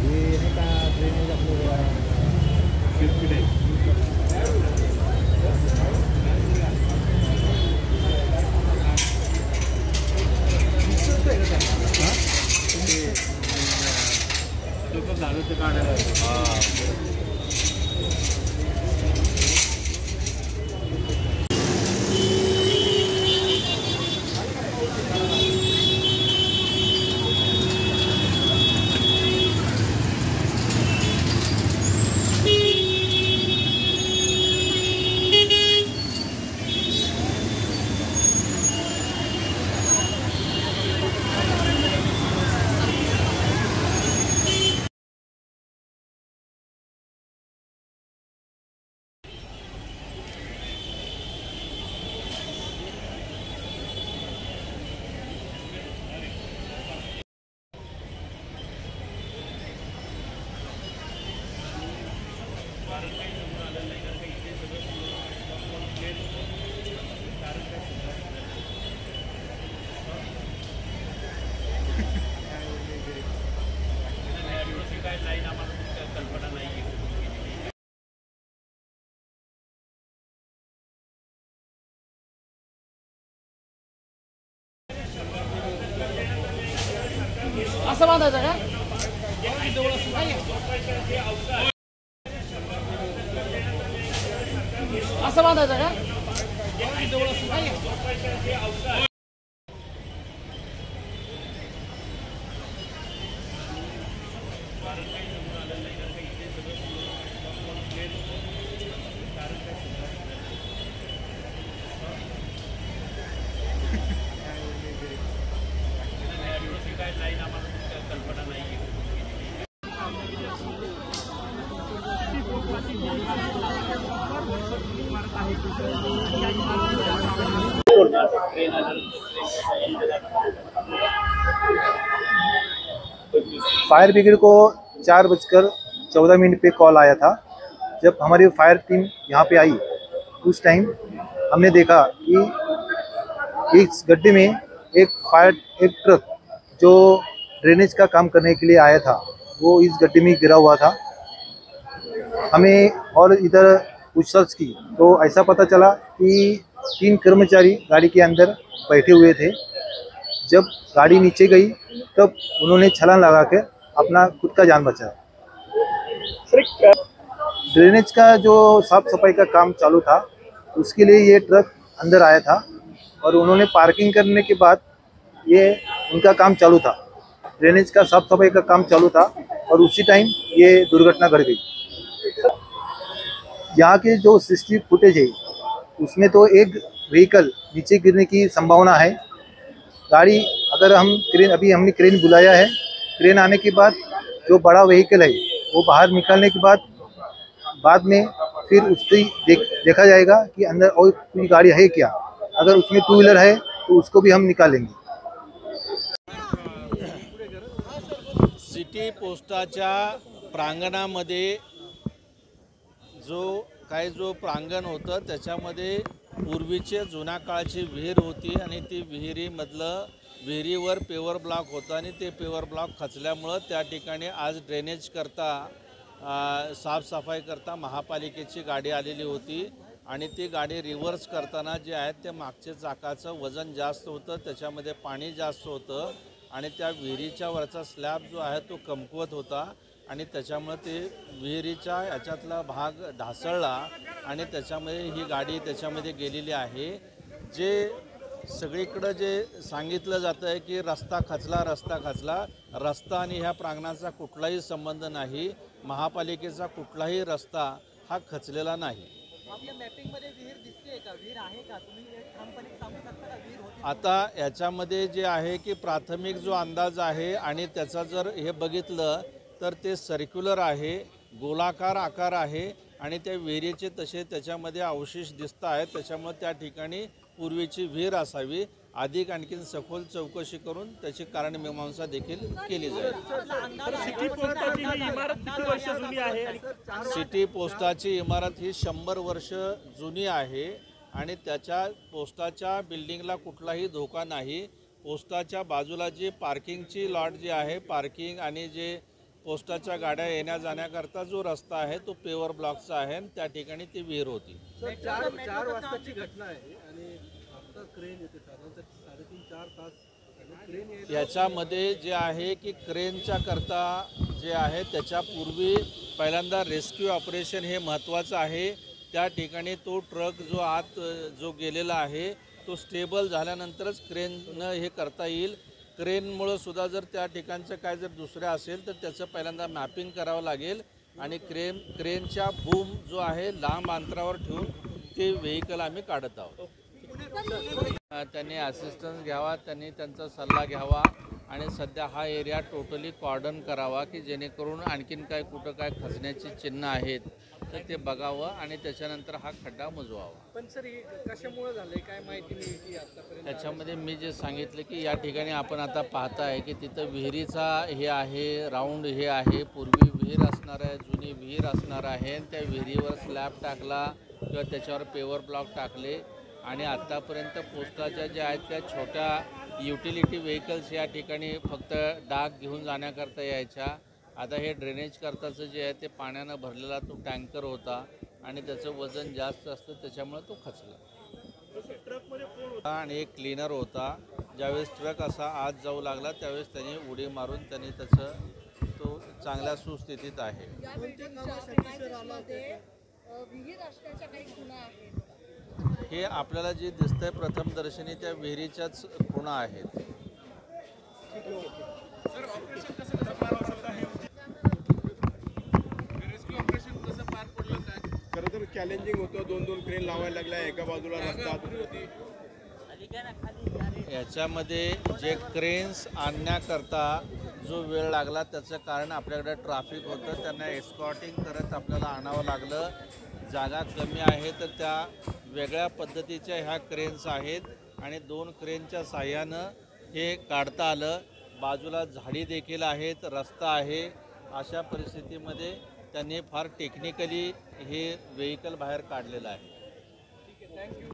हे नाही का ड्रेनेज आपलं झालं ते काढायला असं बांधायचं का? असं बांधायचं का? फायर ब्रिगेड को 4:14 पे कॉल आया था। जब हमारी फायर टीम यहाँ पे आई उस टाइम हमने देखा कि इस गड्ढे में एक ट्रक जो ड्रेनेज का काम करने के लिए आया था वो इस गड्ढे में गिरा हुआ था। हमें और इधर पूछताछ की तो ऐसा पता चला कि 3 कर्मचारी गाड़ी के अंदर बैठे हुए थे। जब गाड़ी नीचे गई तब उन्होंने छलांग लगा के अपना खुद का जान बचाया। ड्रेनेज का जो साफ सफाई का काम चालू था उसके लिए ये ट्रक अंदर आया था और उन्होंने पार्किंग करने के बाद ये उनका काम चालू था। ड्रेनेज का साफ सफाई का काम चालू था और उसी टाइम ये दुर्घटना घट गई। यहाँ के जो सीसीटीवी फुटेज है उसमें तो एक व्हीकल नीचे गिरने की संभावना है। गाड़ी अगर हमने क्रेन बुलाया है। क्रेन आने के बाद जो बड़ा व्हीकल है वो बाहर निकालने के बाद में फिर उसकी देखा जाएगा कि अंदर और कोई गाड़ी है क्या। अगर उसमें 2 व्हीलर है तो उसको भी हम निकालेंगे। सिटी पोस्टाच्या प्रांगणामध्ये जो प्रांगण होतं त्याच्यामध्ये पूर्वीचे जुन्या काळची विहीर होती आणि ती विहिरीवर पेवर ब्लॉक होता आणि ते पेवर ब्लॉक खचल्यामुळं त्या ठिकाणी आज ड्रेनेज करता साफसफाई करता महापालिकेची गाडी आलेली होती आणि ती गाडी रिव्हर्स करताना जे आहेत ते मागचे चाकाचं वजन जास्त होतं, त्याच्यामध्ये पाणी जास्त होतं आणि त्या विहिरीच्या वरचा स्लॅब जो आहे तो कमकुवत होता आणि त्याच्यामुळे ते विहिरीच्या याच्यातला भाग ढासळला आणि त्याच्यामुळे ही गाडी त्याच्यामध्ये गेलेली आहे। जे सगळीकडे जे सांगितलं जातं आहे की रस्ता आणि ह्या प्रांगणाचा कुठलाही संबंध नाही। महापालिकेचा कुठलाही रस्ता हा खचलेला नाही। आपल्या मॅपिंगमध्ये विहीर दिसते का? विहीर आहे का? तुम्ही ठामपणे सांगू शकता का विहीर होती? आता याच्यामध्ये जे आहे की प्राथमिक जो अंदाज आहे आणि त्याचा जर हे बघितलं तर ते सर्क्युलर आहे, गोलाकार आकार आहे आणि त्या विहिरीचे तसे त्याच्यामध्ये अवशेष दिसत आहेत। त्याच्यामुळे त्या ठिकाणी पूर्वीची विहीर असावी। अधिक आणखीन सखोल चौकशी करून त्याची कारण मीमांसा देखील केली जाईल। सिटी पोस्टाची इमारत किती वर्ष जुनी आहे? सिटी पोस्टाची इमारत ही 100 वर्ष जुनी आहे आणि त्याच्या पोस्टाच्या बिल्डिंगला कुठलाही धोका नाही। पोस्टाच्या बाजूला जी पार्किंगची लॉट जी आहे, पार्किंग आणि जे पोस्टाच्या गाड्या येण्या जाण्याकरता जो रस्ता आहे तो पेवर ब्लॉकचा आहे आणि त्या ठिकाणी ती विहीर होती. चार वाजताची घटना आहे आणि आता क्रेन येते साधारणतः 3.5-4 तास क्रेन यायला याच्यामध्ये जे आहे की क्रेनच्या करता जे आहे त्याच्या पूर्वी पहिल्यांदा रेस्क्यू ऑपरेशन हे महत्त्वाचं आहे. त्या ठिकाणी तो ट्रक जो आत जो गेलेला आहे तो स्टेबल झाल्यानंतरच क्रेननं हे करता येईल. क्रेनमुळं सुद्धा जर त्या ठिकाणचं काय जर दुसरं असेल तर त्याचं पहिल्यांदा मॅपिंग करावं लागेल आणि क्रेनच्या बूम जो आहे लांब अंतरावर ठेवून ते व्हेकल आम्ही काढत आहोत. त्यांनी असिस्टन्स घ्यावा, त्यांनी त्यांचा सल्ला घ्यावा आणि सध्या हा एरिया टोटली कॉर्डन करावा की जेणेकरून आणखीन काय कुठं काय खचण्याची चिन्ह आहेत तर ते बघावं आणि त्याच्यानंतर हा खड्डा मुजवावा. पण सर हे कशामुळे झालंय काय माहिती मिळते आतापर्यंत? त्याच्यामध्ये मी जे सांगितलं की या ठिकाणी आपण आता पाहताय की तिथं विहिरीचा हे आहे, राऊंड हे आहे, पूर्वी विहीर असणार आहे, जुनी विहीर असणार आहे. त्या विहिरीवर स्लॅब टाकला किंवा त्याच्यावर पेवर ब्लॉक टाकले आणि आत्तापर्यंत पोस्टाच्या ज्या आहेत त्या छोट्या युटिलिटी व्हेकल्स या ठिकाणी फक्त डाग घेऊन जाण्याकरता यायच्या. आता हे ड्रेनेज करताचं जे आहे ते पाण्यानं भरलेला तो टँकर होता आणि त्याचं वजन जास्त असतं त्याच्यामुळे तो खचला. आणि एक क्लीनर होता. ज्यावेळेस ट्रक असा आत जाऊ लागला त्यावेळेस त्यांनी उडी मारून त्यांनी त्याचं तो चांगल्या सुस्थितीत आहे. हे आपल्याला जे दिसतंय प्रथमदर्शनी त्या विहिरीच्याच खुणा आहेत. खरं तर चॅलेंजिंग होतं. 2-2 क्रेन लावायला लागल्या, एका बाजूला रस्ता होती. याच्यामध्ये जे क्रेन्स आणण्याकरता जो वेळ लागला त्याचं कारण आपल्याकडे ट्रॅफिक होतं. त्यांना एस्कॉर्टिंग करत आपल्याला आणावं लागलं. जागा कमी आहे तर त्या वेगळ्या पद्धतीच्या ह्या क्रेन्स आहेत आणि 2 क्रेनच्या साह्यानं हे काढता आलं. बाजूला झाडी देखील आहेत, रस्ता आहे. अशा परिस्थितीमध्ये त्यांनी फार टेक्निकली हे व्हेकल बाहेर काढलेलं आहे.